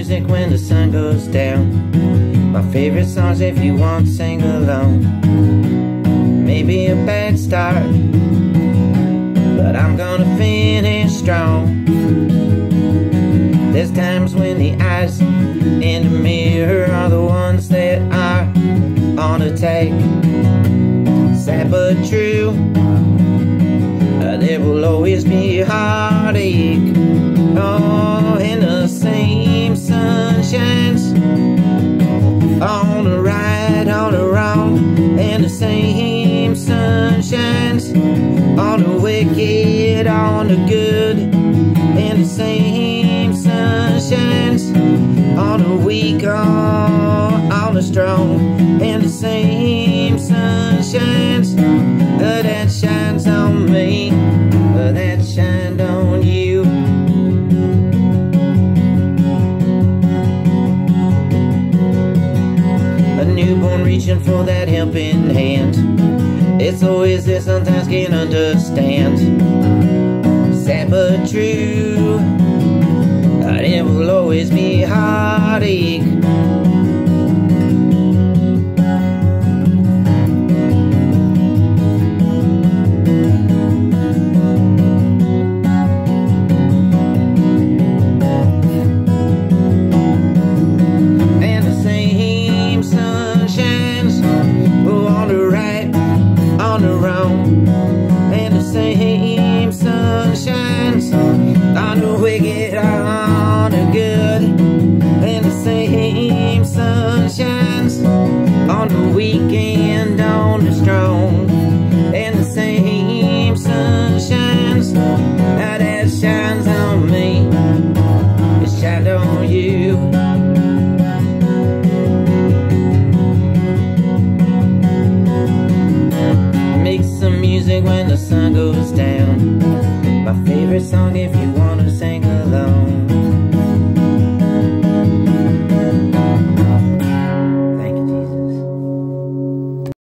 music when the sun goes down. My favorite songs if you want to sing along. Maybe a bad start, but I'm gonna finish strong. There's times when the eyes in the mirror are the ones that are on attack. Sad but true, there will always be heartache. Oh, and the same sun shines on the right, on the wrong, and the same sun shines on the wicked, on the good, and the same sun shines on the weak, on the strong, and the same sun shines that shines on me, that shined on you. A newborn reaching for that helping hand. It's always there, sometimes can't understand. Sad but true, there will always be heartache. And the same sun shines on the right, on the wrong, and the same sun shines on the wicked, on the good, and the same sun shines on the weak and on the strong, and the same sun shines that shines on me, it shined on you. Make some music when the sun goes down. My favorite song if you wanna sing along.